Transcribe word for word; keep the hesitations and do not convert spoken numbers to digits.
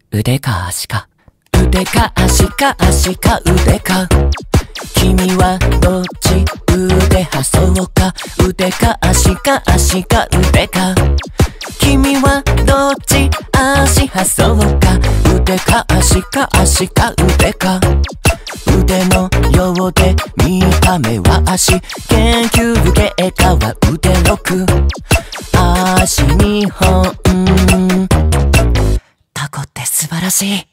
腕か足か腕か足か足か腕か君はどっち腕はそうか腕か足か足か腕か君はどっち足はそうか腕か足か足か腕か腕のようで見た目は足研究結果は腕ろく足にほんタコって素晴らしい